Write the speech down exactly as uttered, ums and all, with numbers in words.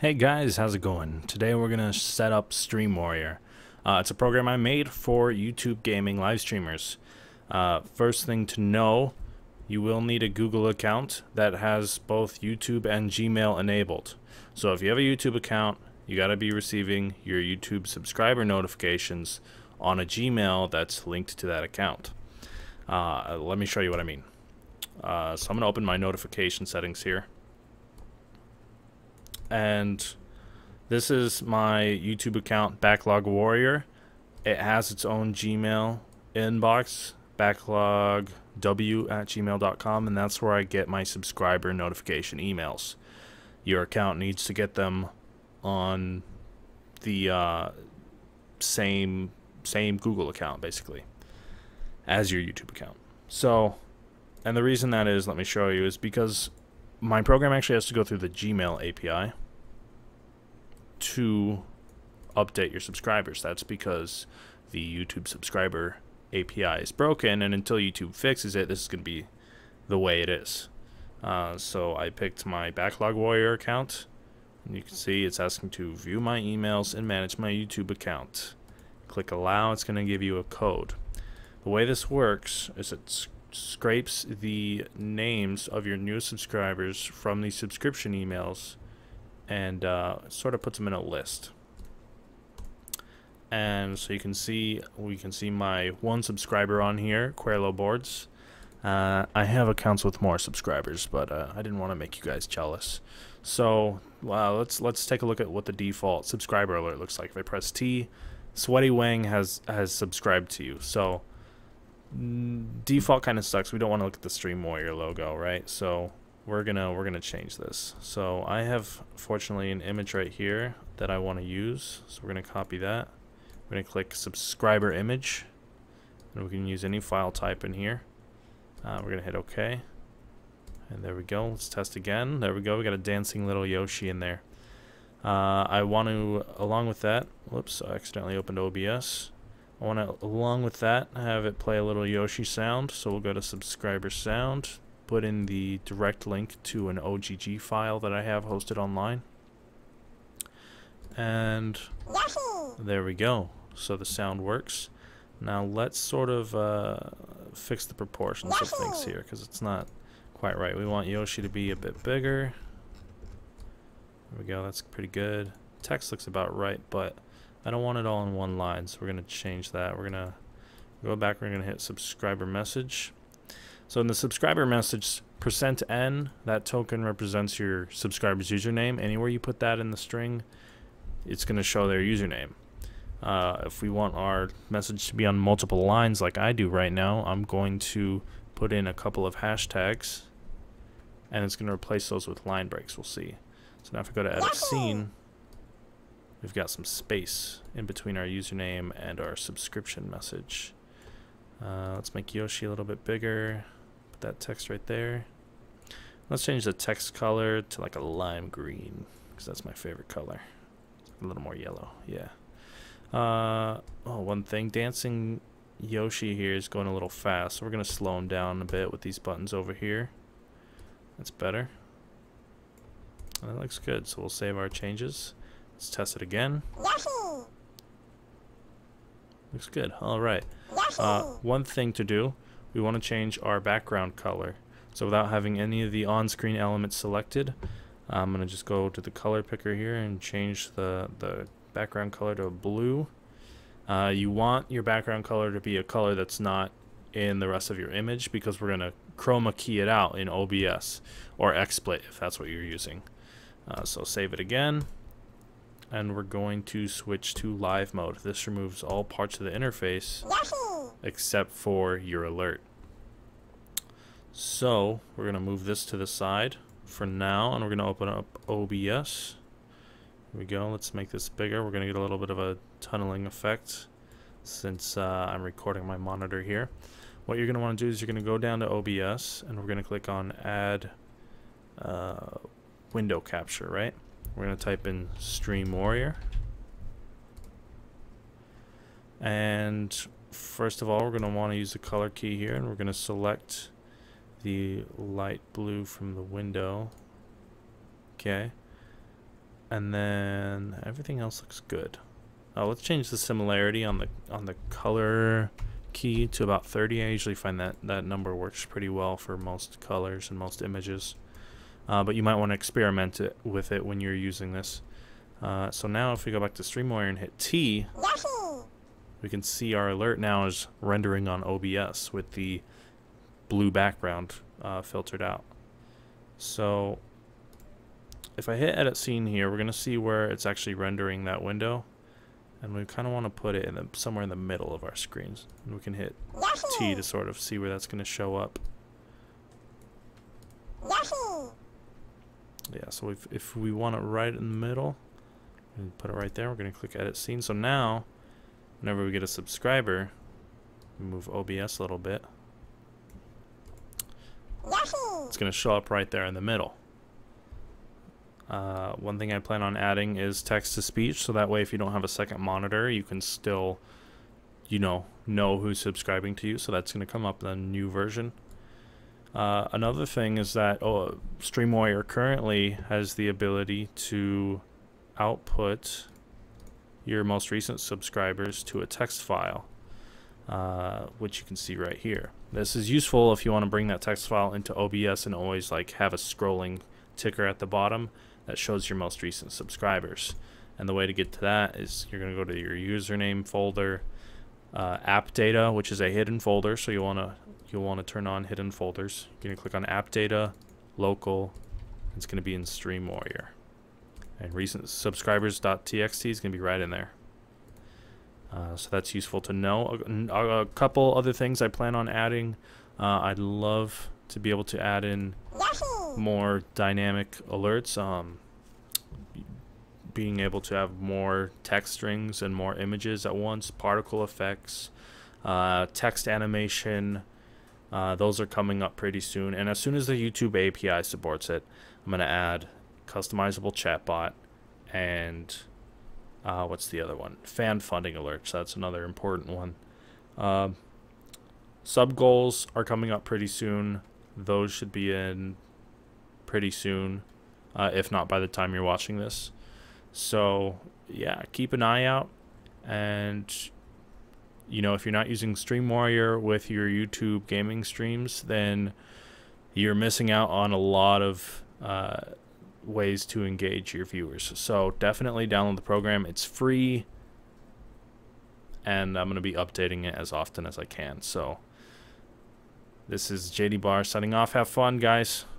Hey guys, how's it going? Today we're gonna set up Stream Warrior. Uh, it's a program I made for YouTube gaming live streamers. Uh, first thing to know, you will need a Google account that has both YouTube and Gmail enabled. So if you have a YouTube account, you gotta be receiving your YouTube subscriber notifications on a Gmail that's linked to that account. Uh, let me show you what I mean. Uh, so I'm gonna open my notification settings here. And this is my YouTube account, Backlog Warrior. It has its own Gmail inbox, backlog w at gmail dot com, and that's where I get my subscriber notification emails. Your account needs to get them on the uh, same same Google account, basically, as your YouTube account. So, and the reason that is, let me show you, is because my program actually has to go through the Gmail A P I to update your subscribers. That's because the YouTube subscriber A P I is broken, and until YouTube fixes it, this is going to be the way it is. Uh, so I picked my Backlog Warrior account, and you can see it's asking to view my emails and manage my YouTube account. Click allow, it's going to give you a code. The way this works is it scrapes the names of your new subscribers from these subscription emails and uh, sort of puts them in a list. And so you can see, we can see my one subscriber on here, Querlo Boards. Uh, I have accounts with more subscribers, but uh, I didn't want to make you guys jealous. So well, let's let's take a look at what the default subscriber alert looks like. If I press T, Sweaty Wang has has subscribed to you. So default kind of sucks. We don't want to look at the Stream Warrior logo, right? So we're gonna we're gonna change this. So I have, fortunately, an image right here that I want to use. So we're gonna copy that. We're gonna click subscriber image, and we can use any file type in here. Uh, we're gonna hit OK, and there we go. Let's test again. There we go. We got a dancing little Yoshi in there. Uh, I want to, along with that, whoops, I accidentally opened O B S. I want to, along with that, have it play a little Yoshi sound. So we'll go to subscriber sound, put in the direct link to an O G G file that I have hosted online. And Yoshi! There we go. So the sound works. Now let's sort of uh, fix the proportions Yoshi! Of things here, because it's not quite right. We want Yoshi to be a bit bigger. There we go. That's pretty good. Text looks about right, but I don't want it all in one line, so we're going to change that. We're going to go back, we're going to hit subscriber message. So in the subscriber message, percent N, that token represents your subscriber's username. Anywhere you put that in the string, it's going to show their username. Uh, if we want our message to be on multiple lines like I do right now, I'm going to put in a couple of hashtags, and it's going to replace those with line breaks, we'll see. So now if we go to edit scene, we've got some space in between our username and our subscription message. Uh, let's make Yoshi a little bit bigger. Put that text right there. Let's change the text color to like a lime green, because that's my favorite color. A little more yellow, yeah. Uh, oh, one thing, dancing Yoshi here is going a little fast, so we're going to slow him down a bit with these buttons over here. That's better. That looks good, so we'll save our changes. Let's test it again. Yoshi! Looks good. All right. Uh, one thing to do, we want to change our background color. So without having any of the on-screen elements selected, I'm going to just go to the color picker here and change the, the background color to blue. Uh, you want your background color to be a color that's not in the rest of your image, because we're going to chroma key it out in O B S or XSplit if that's what you're using. Uh, so save it again. And we're going to switch to live mode. This removes all parts of the interface Yoshi! Except for your alert. So we're going to move this to the side for now, and we're going to open up O B S. Here we go. Let's make this bigger. We're going to get a little bit of a tunneling effect since uh, I'm recording my monitor here. What you're going to want to do is you're going to go down to O B S, and we're going to click on Add uh, Window Capture, right? We're going to type in Stream Warrior. And first of all, we're going to want to use the color key here, and we're going to select the light blue from the window. Okay. And then everything else looks good. Uh, let's change the similarity on the on the color key to about thirty. I usually find that that number works pretty well for most colors and most images. Uh, but you might want to experiment it with it when you're using this. Uh, so now if we go back to StreamWire and hit T, we can see our alert now is rendering on O B S with the blue background uh, filtered out. So if I hit edit scene here, we're going to see where it's actually rendering that window. And we kind of want to put it in the, somewhere in the middle of our screens. And we can hit T to sort of see where that's going to show up. Yeah, so if, if we want it right in the middle, we put it right there. We're going to click edit scene. So now, whenever we get a subscriber, we move O B S a little bit. It's going to show up right there in the middle. Uh, one thing I plan on adding is text-to-speech, so that way if you don't have a second monitor, you can still, you know, know who's subscribing to you. So that's going to come up in the new version. Uh, another thing is that oh, StreamWire currently has the ability to output your most recent subscribers to a text file, uh, which you can see right here. This is useful if you want to bring that text file into O B S and always like have a scrolling ticker at the bottom that shows your most recent subscribers. And the way to get to that is you're going to go to your username folder, uh, app data, which is a hidden folder, so you want to you'll want to turn on hidden folders. You're going to click on app data, local. It's going to be in StreamWire, and recent subscribers.txt is going to be right in there. Uh, so that's useful to know. A, a couple other things I plan on adding. Uh, I'd love to be able to add in more dynamic alerts, um, being able to have more text strings and more images at once, particle effects, uh, text animation. Uh, those are coming up pretty soon, and as soon as the YouTube A P I supports it, I'm going to add customizable chatbot and uh, what's the other one? Fan funding alerts. That's another important one. Uh, sub goals are coming up pretty soon. Those should be in pretty soon, uh, if not by the time you're watching this. So yeah, keep an eye out. And you know, if you're not using StreamWire with your YouTube gaming streams, then you're missing out on a lot of uh, ways to engage your viewers. So definitely download the program. It's free, and I'm going to be updating it as often as I can. So this is J D Bar signing off. Have fun, guys.